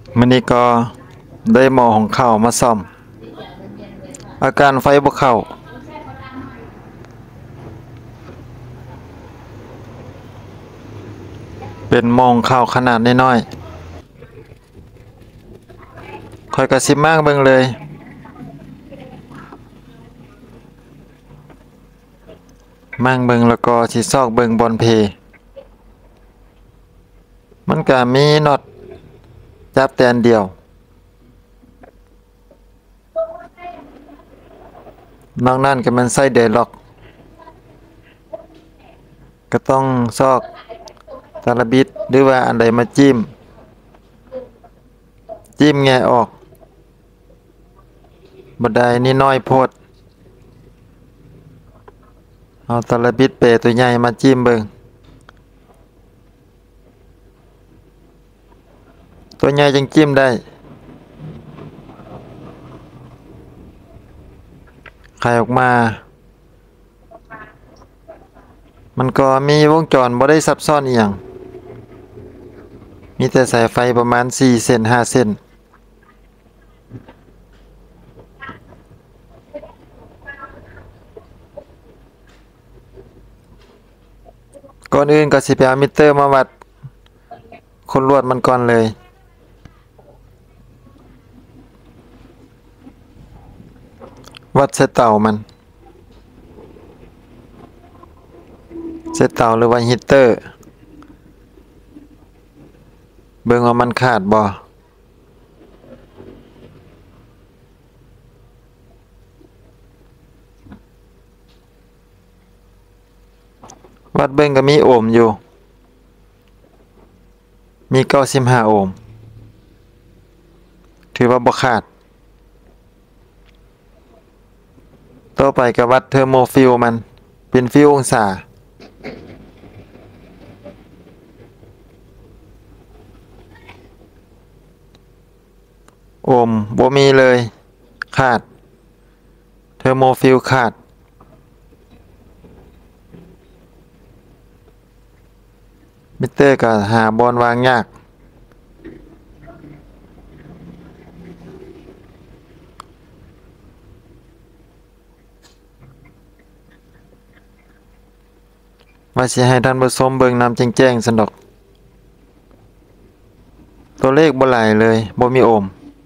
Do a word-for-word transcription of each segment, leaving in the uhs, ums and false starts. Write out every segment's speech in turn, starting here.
มื้อนี้ก็ได้หมอของเข้ามาซ่อมอาการไฟบ่เข้าเป็นหม้อหุงข้าวขนาดน้อยๆข้อยก็สิมางเบิ่งเลยมางเบิ่งแล้วก็สิซอกเบิ่งบอนเพมันก็มีน็อตจับแต่อันเดียวนอกนั้นก็มันใส่เดย์ล็อกก็ต้องซอกตะละบิดหรือว่าอันใดมาจิ้มจิ้มแงะออกบ่ได้นี่น้อยโพดเอาตะละบิดเปตัวใหญ่มาจิ้มเบิ่งตัวใหญ่จังจิ้มได้ไขออกมามันก็มีวงจรบ่ได้ซับซ้อนอีหยังมีแต่สายไฟประมาณสี่เส้นห้าเส้นก่อนอื่นก็สิไปเอามิเตอร์มาวัดคนลวดมันก่อนเลยวัดเสเต่ามันเสเต่าหรือว่าฮีตเตอร์เบิ่งว่ามันขาดบ่วัดเบิ่งก็มีโอห์มอยู่มีเก้าสิบห้าโอห์มถือว่าบ่ขาดต่อไปก็วัดเทอร์โมฟิลมันเป็นฟิลองศาโอห์มบ่มีเลยขาดเทอร์โมฟิลขาดมิเตอร์ก็หาบอนวางยากว่าสิให้ท่านผู้ชมเบิ่งนำแจ้งๆซั่นดอกตัวเลขบ่หลายเลยบ่มีโอห์ม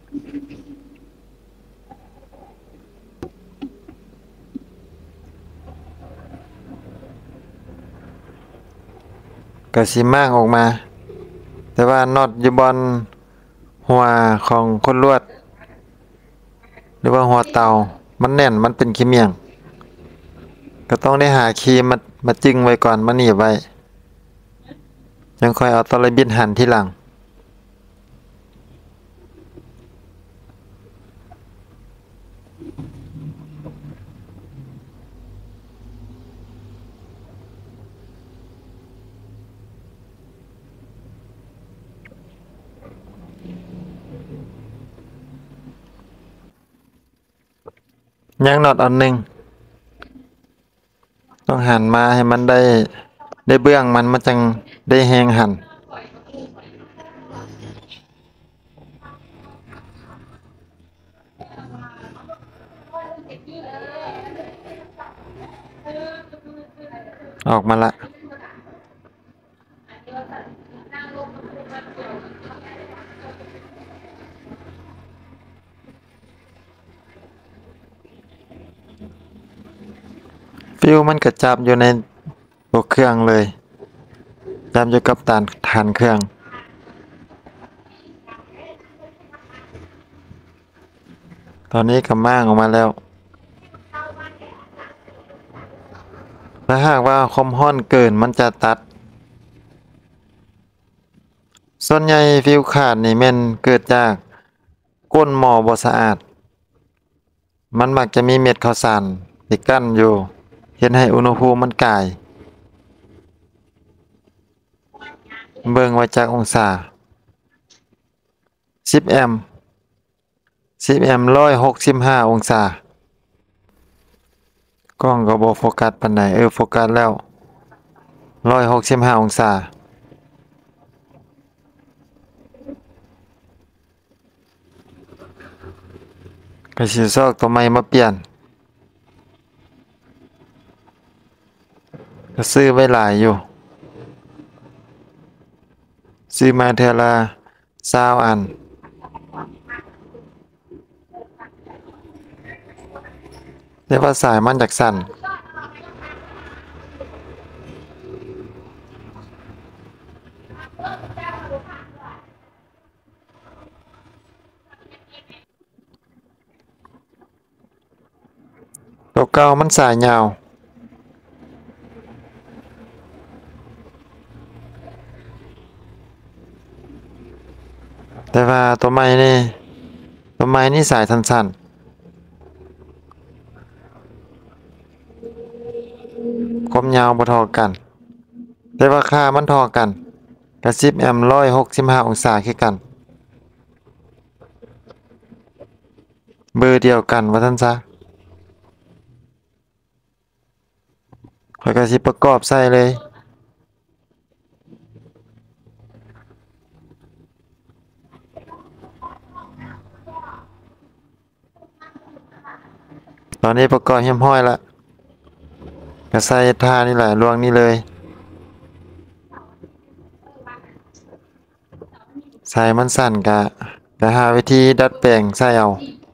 ก็สิมางออกมาแต่ว่าน็อตอยู่บอนหัวของคนลวดหรือว่าหัวเตามันแน่นมันเป็นขี้เมี่ยงก็ต้องได้หาครีมมามาจึงไว้ก่อนมาหนีบไว้ยังค่อยเอาตะไลบิดหั่นทีหลังยังน็อตอันหนึงต้องหั่นมาให้มันได้ได้เบื้องมันมันจังได้แฮงหั่นออกมาละฟิวมันก็จับอยู่ในตัวเครื่องเลยจับอยู่กับฐานฐานเครื่องตอนนี้ก็ม่างออกมาแล้วถ้าหากว่าความร้อนเกินมันจะตัดส่วนใหญ่ฟิวขาดนี่แม่นเกิดจากก้นหม้อบ่สะอาดมันมักจะมีเม็ดข้าวสารที่กั้นอยู่เฮ็ดให้อุณหภูมิมันก่ายเบิ่งว่าจักองศาสิบแอมป์สิบแอมป์หนึ่งร้อยหกสิบห้าองศากล้องก็บ่โฟกัสปานใดเออโฟกัสแล้วหนึ่งร้อยหกสิบห้าองศาก็สิซอกตัวใหม่มาเปลี่ยนก็ซื้อไว้หลายอยู่ซื้อมาเทื่อละยี่สิบอันแต่ว่าสายมันจากสั่นตัวเก่ามันสายยาวแต่ว่าตัวใหม่นี่ตัวใหม่นี่สายสั้นๆความยาวบ่เท่ากันแต่ว่าค่ามันเท่ากันกระสิบแอมป์หนึ่งร้อยหกสิบห้าองศาคือกันเบอร์เดียวกันว่าซั่นซะข้อยก็สิประกอบใส่เลยตอนนี้ประกอบเรียบร้อยแล้วก็ใส่ท่านี่แหละลวงนี่เลยสายมันสั้นก็ก็หาวิธีดัดแปลงใส่เอา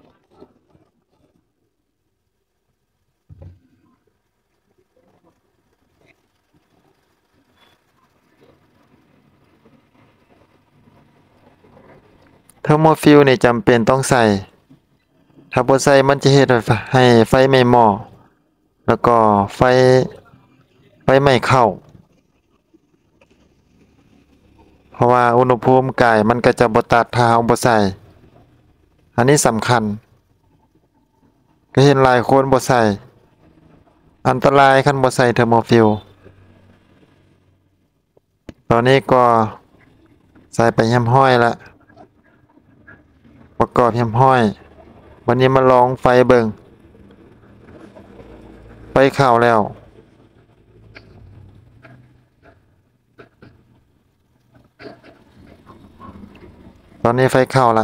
เทอร์โมฟิลนี่จำเป็นต้องใส่ถ้าบ่ใส่มันจะเฮ็ดให้ไฟไม่มอดแล้วก็ไฟไฟไม่เข้าเพราะว่าอุณหภูมิกายมันก็จะบ่ตัดถ้าเราบ่ใส่อันนี้สำคัญก็เห็นหลายคนบ่ใส่อันตรายคันบ่ใส่เทอร์โมฟิลตอนนี้ก็ใส่ไปเรียบร้อยแล้วประกอบเรียบร้อยวันนี้มาลองไฟเบิ่งไฟเข้าแล้วตอนนี้ไฟเข้าละ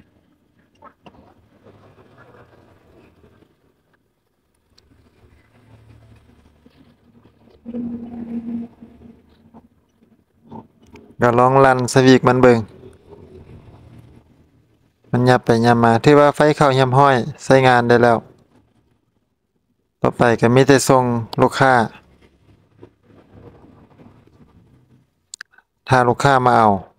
ก็ลองลั่นสวิกมันเบิ่งมันยับไปยับมาถือว่าไฟเข้าเรียบร้อยใช้งานได้แล้วต่อไปก็มีแต่ส่งลูกค้าถ้าลูกค้ามาเอา